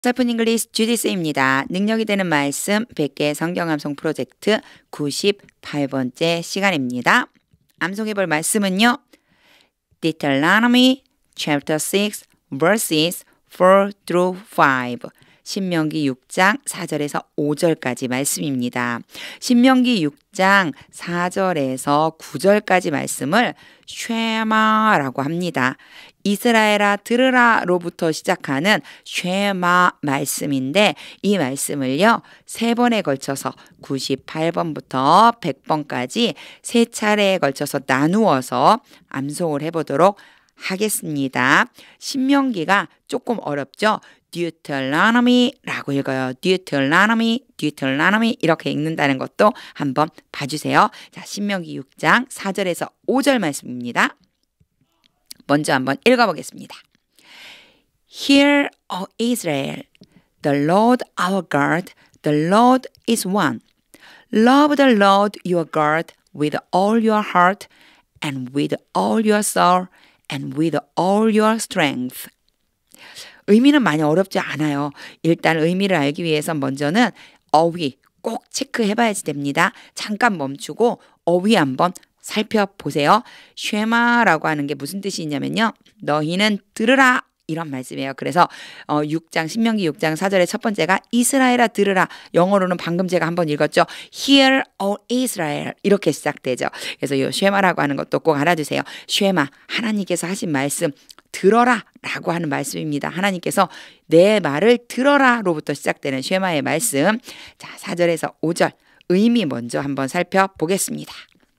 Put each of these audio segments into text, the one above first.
서픈 잉글리시 주디스입니다. 능력이 되는 말씀 100개 성경 암송 프로젝트 98번째 시간입니다. 암송해 볼 말씀은요. Deuteronomy chapter 6 verses 4 through 5. 신명기 6장 4절에서 5절까지 말씀입니다. 신명기 6장 4절에서 9절까지 말씀을 쉐마라고 합니다. 이스라엘아 들으라로부터 시작하는 쉐마 말씀인데 이 말씀을요 3번에 걸쳐서 98번부터 100번까지 3차례에 걸쳐서 나누어서 암송을 해보도록 하겠습니다. 신명기가 조금 어렵죠? Deuteronomy라고 읽어요. Deuteronomy 이렇게 읽는다는 것도 한번 봐주세요. 자, 신명기 6장 4절에서 5절 말씀입니다. 먼저 한번 읽어보겠습니다. Hear, O Israel, the Lord our God, the Lord is one. Love the Lord your God with all your heart and with all your soul and with all your strength. 의미는 많이 어렵지 않아요. 일단 의미를 알기 위해서 먼저는 어휘 꼭 체크해봐야지 됩니다. 잠깐 멈추고 어휘 한번 살펴보세요. 쉐마라고 하는 게 무슨 뜻이 있냐면요. 너희는 들으라 이런 말씀이에요. 그래서 신명기 6장 4절의 첫 번째가 이스라엘아 들으라. 영어로는 방금 제가 한번 읽었죠. Hear, O Israel 이렇게 시작되죠. 그래서 이 쉐마라고 하는 것도 꼭 알아두세요. 쉐마 하나님께서 하신 말씀 들어라 라고 하는 말씀입니다. 하나님께서 내 말을 들어라로부터 시작되는 쉐마의 말씀. 자, 4절에서 5절 의미 먼저 한번 살펴보겠습니다.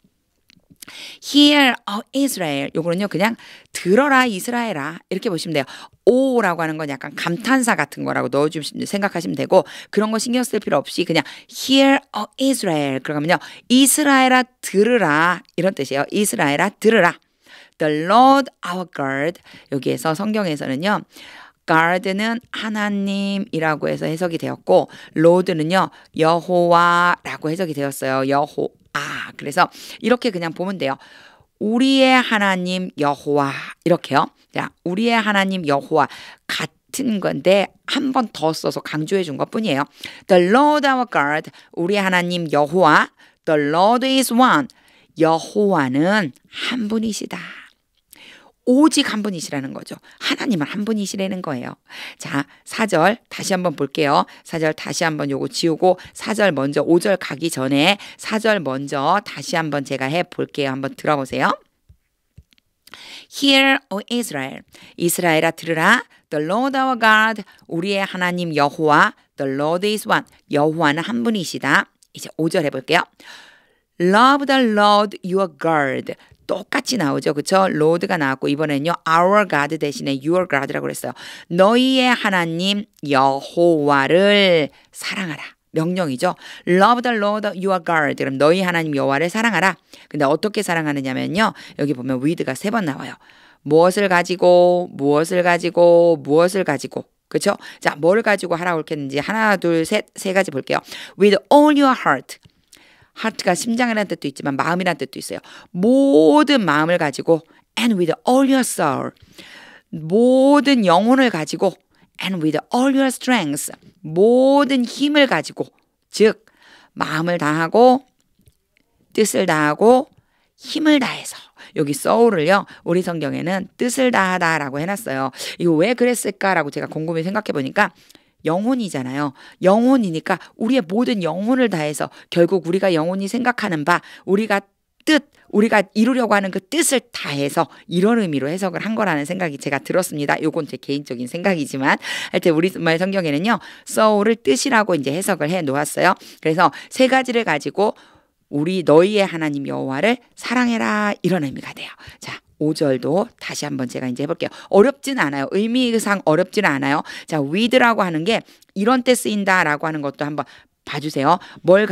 Hear, O Israel. 요거는요 그냥 들어라 이스라엘아 이렇게 보시면 돼요. 오라고 하는 건 약간 감탄사 같은 거라고 넣어주시면 생각하시면 되고 그런 거 신경 쓸 필요 없이 그냥 Hear, O Israel. 그러면요 이스라엘아 들으라 이런 뜻이에요. 이스라엘아 들으라. The Lord our God. 여기에서 성경에서는요. God는 하나님이라고 해서 해석이 되었고 Lord는요. 여호와라고 해석이 되었어요. 여호와. 그래서 이렇게 그냥 보면 돼요. 우리의 하나님 여호와 이렇게요. 자, 우리의 하나님 여호와 같은 건데 한 번 더 써서 강조해 준 것뿐이에요. The Lord our God. 우리의 하나님 여호와. The Lord is one. 여호와는 한 분이시다. 오직 한 분이시라는 거죠. 하나님은 한 분이시라는 거예요. 자, 4절 다시 한번 볼게요. 4절 다시 한번 요거 지우고 4절 먼저 5절 가기 전에 4절 먼저 다시 한번 제가 해볼게요. 한번 들어보세요. Hear, O Israel. 이스라엘아 들으라. The Lord our God. 우리의 하나님 여호와. The Lord is one. 여호와는 한 분이시다. 이제 5절 해볼게요. Love the Lord your God. 똑같이 나오죠. 그렇죠? Lord가 나왔고 이번에는요. Our God 대신에 your God라고 그랬어요. 너희의 하나님 여호와를 사랑하라. 명령이죠. Love the Lord your God. 그럼 너희 하나님 여호와를 사랑하라. 근데 어떻게 사랑하느냐면요. 여기 보면 with가 3번 나와요. 무엇을 가지고 무엇을 가지고 무엇을 가지고 그렇죠? 자, 뭘 가지고 하라고 했는지 하나 둘 셋 세 가지 볼게요. With all your heart. heart가 심장이라는 뜻도 있지만 마음이라는 뜻도 있어요. 모든 마음을 가지고 and with all your soul. 모든 영혼을 가지고 and with all your strength. 모든 힘을 가지고 즉 마음을 다하고 뜻을 다하고 힘을 다해서 여기 soul을요. 우리 성경에는 뜻을 다하다라고 해놨어요. 이거 왜 그랬을까라고 제가 곰곰이 생각해 보니까 영혼이잖아요. 영혼이니까 우리의 모든 영혼을 다해서 결국 우리가 영혼이 생각하는 바 우리가 이루려고 하는 그 뜻을 다해서 이런 의미로 해석을 한 거라는 생각이 제가 들었습니다. 요건 제 개인적인 생각이지만 하여튼 우리말 성경에는요. soul을 뜻이라고 이제 해석을 해 놓았어요. 그래서 3가지를 가지고 우리 너희의 하나님 여호와를 사랑해라 이런 의미가 돼요. 자, 5절도 다시 한번 제가 이제 해볼게요. 어렵진 않아요. 의미상 어렵지는 않아요. 자, with라고 하는 게 이런 때 쓰인다라고 하는 것도 한번 봐주세요. 뭘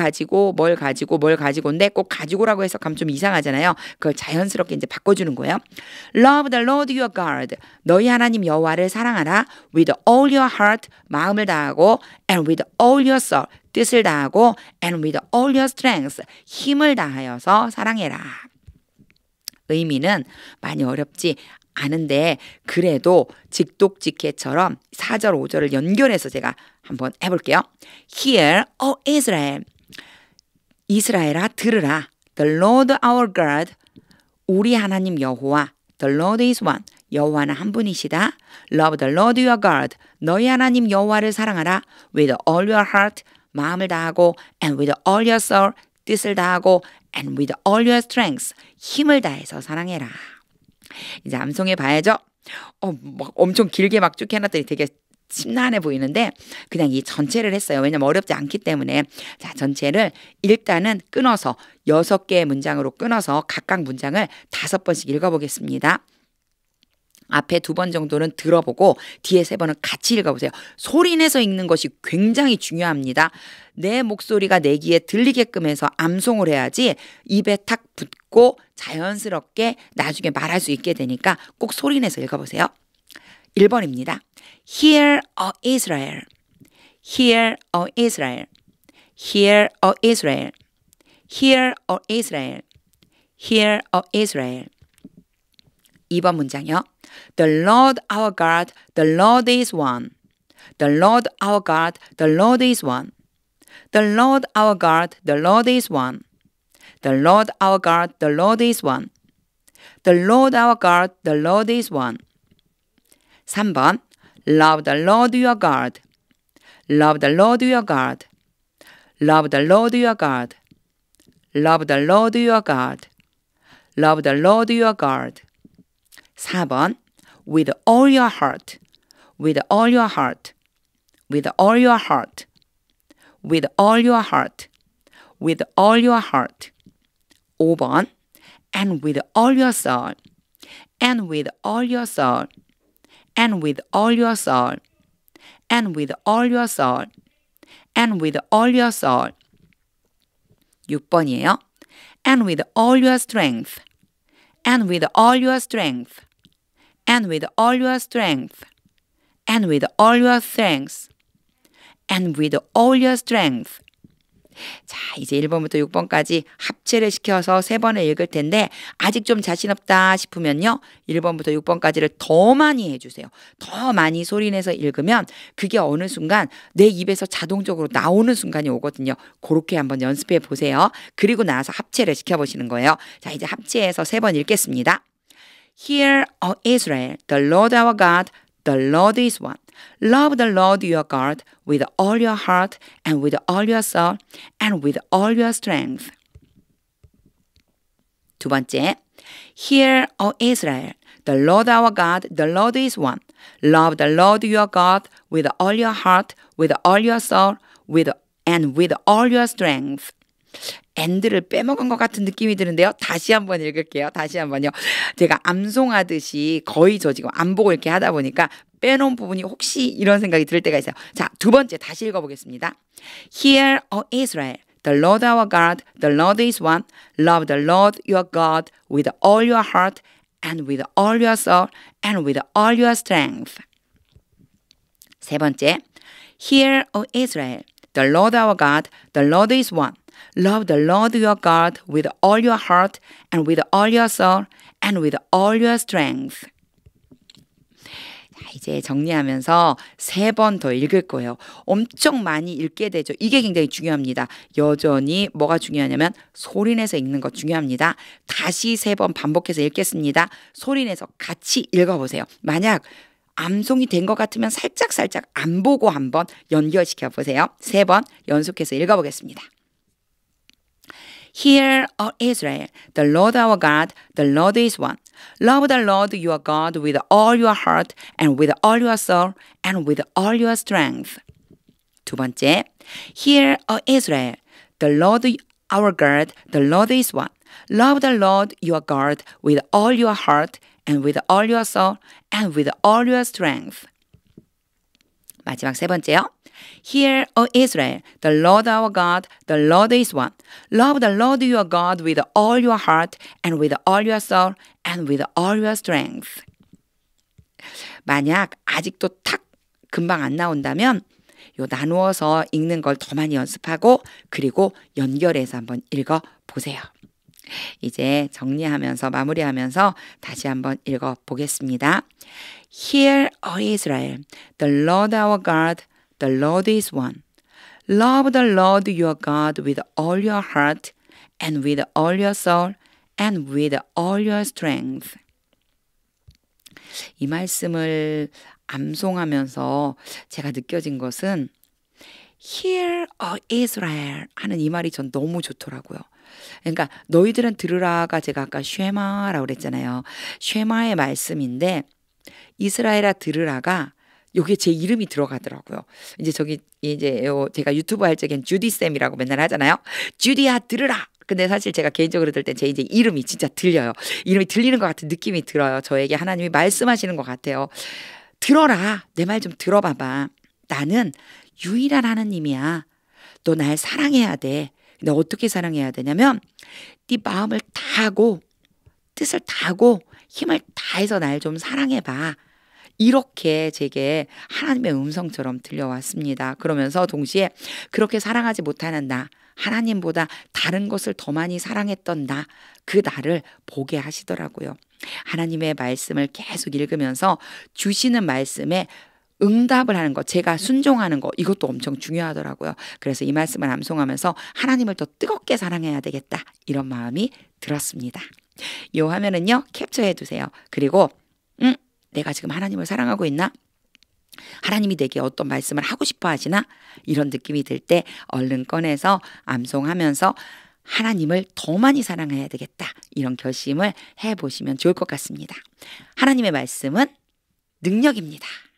가지고인데 꼭 가지고라고 해석하면 좀 이상하잖아요. 그걸 자연스럽게 이제 바꿔주는 거예요. Love the Lord your God. 너희 하나님 여호와를 사랑하라. With all your heart. 마음을 다하고 and with all your soul. 뜻을 다하고 and with all your strength. 힘을 다하여서 사랑해라. 의미는 많이 어렵지 아는데 그래도 직독직해처럼 4절 5절을 연결해서 제가 한번 해볼게요. Hear, O Israel. 이스라엘아 들으라. The Lord our God. 우리 하나님 여호와. The Lord is one. 여호와는 한 분이시다. Love the Lord your God. 너희 하나님 여호와를 사랑하라. With all your heart. 마음을 다하고 and with all your soul. 뜻을 다하고 and with all your strength. 힘을 다해서 사랑해라. 이제 암송해 봐야죠. 막 엄청 길게 막 쭉 해놨더니 되게 심란해 보이는데 그냥 이 전체를 했어요. 왜냐면 어렵지 않기 때문에. 자, 전체를 일단은 끊어서 6개의 문장으로 끊어서 각각 문장을 5번씩 읽어보겠습니다. 앞에 2번 정도는 들어보고 뒤에 3번은 같이 읽어보세요. 소리내서 읽는 것이 굉장히 중요합니다. 내 목소리가 내 귀에 들리게끔 해서 암송을 해야지 입에 탁 붙고 자연스럽게 나중에 말할 수 있게 되니까 꼭 소리내서 읽어보세요. 1번입니다. Hear, O Israel. Hear, O Israel. Hear, O Israel. Hear, O Israel. Hear, O Israel. 2번 문장이요. The Lord our God, the Lord is one. The Lord our God, the Lord is one. The Lord our God, the Lord is one. The Lord our God, the Lord is one. The Lord our God, the Lord is one. 3번. Love the Lord your God. Love the Lord your God. Love the Lord your God. Love the Lord your God. Love the Lord your God. 4번. With all your heart. With all your heart. With all your heart. With all your heart. With all your heart. 5번. And with all your soul. And with all your soul. And with all your soul. And with all your soul. And with all your soul. 6번이에요. And with all your strength. And with all your strength. And with all your strength. And with all your strength. And with all your strength. 자, 이제 1번부터 6번까지 합체를 시켜서 3번을 읽을 텐데 아직 좀 자신 없다 싶으면요. 1번부터 6번까지를 더 많이 해주세요. 더 많이 소리내서 읽으면 그게 어느 순간 내 입에서 자동적으로 나오는 순간이 오거든요. 그렇게 한번 연습해 보세요. 그리고 나서 합체를 시켜보시는 거예요. 자, 이제 합체해서 3번 읽겠습니다. Hear, O Israel, the Lord our God, the Lord is one. Love the Lord your God with all your heart and with all your soul and with all your strength. 2번째. Hear, O Israel, the Lord our God, the Lord is one. Love the Lord your God with all your heart, with all your soul, and with all your strength. and를 빼먹은 것 같은 느낌이 드는데요. 다시 한번 읽을게요. 다시 한번요. 제가 암송하듯이 거의 저 지금 안 보고 이렇게 하다 보니까 빼놓은 부분이 혹시 이런 생각이 들 때가 있어요. 자, 2번째 다시 읽어보겠습니다. Hear, O Israel, the Lord our God, the Lord is one. Love the Lord your God with all your heart and with all your soul and with all your strength. 3번째. Hear, O Israel, the Lord our God, the Lord is one. Love the Lord your God with all your heart and with all your soul and with all your strength. 자, 이제 정리하면서 3번 더 읽을 거예요. 엄청 많이 읽게 되죠. 이게 굉장히 중요합니다. 여전히 뭐가 중요하냐면 소리내서 읽는 것 중요합니다. 다시 3번 반복해서 읽겠습니다. 소리내서 같이 읽어보세요. 만약 암송이 된 것 같으면 살짝 안 보고 한번 연결시켜 보세요. 3번 연속해서 읽어보겠습니다. Hear, O Israel, the Lord our God, the Lord is one. Love the Lord your God with all your heart and with all your soul and with all your strength. 2번째. Hear, O Israel, the Lord our God, the Lord is one. Love the Lord your God with all your heart and with all your soul and with all your strength. 마지막 3번째요. Hear, O Israel, the Lord our God, the Lord is one. Love the Lord your God with all your heart and with all your soul and with all your strength. 만약 아직도 탁 금방 안 나온다면 요 나누어서 읽는 걸 더 많이 연습하고 그리고 연결해서 한번 읽어보세요. 이제 정리하면서 마무리하면서 다시 한번 읽어보겠습니다. Hear, O Israel, the Lord our God, the Lord is one. Love the Lord your God with all your heart and with all your soul and with all your strength. 이 말씀을 암송하면서 제가 느껴진 것은 Hear, O Israel 하는 이 말이 전 너무 좋더라고요. 그러니까 너희들은 들으라가 제가 아까 쉐마라고 그랬잖아요. 쉐마의 말씀인데 이스라엘아 들으라가 여기에 제 이름이 들어가더라고요. 이제 제가 유튜브 할 적엔 주디쌤이라고 맨날 하잖아요. 주디야 들으라. 근데 사실 제가 개인적으로 들을 때 제 이제 이름이 진짜 들려요. 이름이 들리는 것 같은 느낌이 들어요. 저에게 하나님이 말씀하시는 것 같아요. 들어라. 내 말 좀 들어봐봐. 나는 유일한 하나님이야. 너 날 사랑해야 돼. 근데 어떻게 사랑해야 되냐면 네 마음을 다하고 뜻을 다하고 힘을 다해서 날 좀 사랑해봐. 이렇게 제게 하나님의 음성처럼 들려왔습니다. 그러면서 동시에 그렇게 사랑하지 못하는 나, 하나님보다 다른 것을 더 많이 사랑했던 나, 그 나를 보게 하시더라고요. 하나님의 말씀을 계속 읽으면서 주시는 말씀에 응답을 하는 것, 제가 순종하는 것, 이것도 엄청 중요하더라고요. 그래서 이 말씀을 암송하면서 하나님을 더 뜨겁게 사랑해야 되겠다, 이런 마음이 들었습니다. 이 화면은요, 캡처해 두세요. 그리고 내가 지금 하나님을 사랑하고 있나? 하나님이 내게 어떤 말씀을 하고 싶어 하시나? 이런 느낌이 들 때 얼른 꺼내서 암송하면서 하나님을 더 많이 사랑해야 되겠다, 이런 결심을 해보시면 좋을 것 같습니다. 하나님의 말씀은 능력입니다.